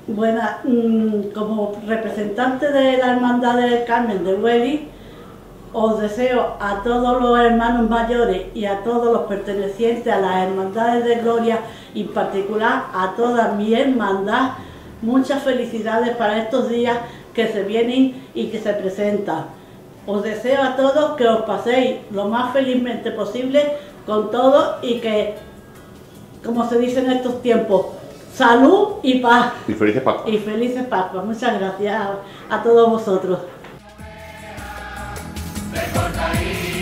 Buena, como representante de la Hermandad del Carmen de Hueli, os deseo a todos los hermanos mayores y a todos los pertenecientes a las hermandades de Gloria, y en particular a toda mi hermandad, muchas felicidades para estos días que se vienen y que se presentan. Os deseo a todos que os paséis lo más felizmente posible con todos y que, como se dice en estos tiempos, salud y paz. Y felices Pascuas. Y felices Pascuas. Muchas gracias a todos vosotros. Recorta ahí.